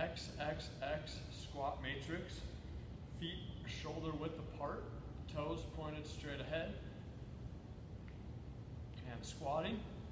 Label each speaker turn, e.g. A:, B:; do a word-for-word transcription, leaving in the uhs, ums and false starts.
A: X X X squat matrix. Feet shoulder width apart, toes pointed straight ahead. And squatting.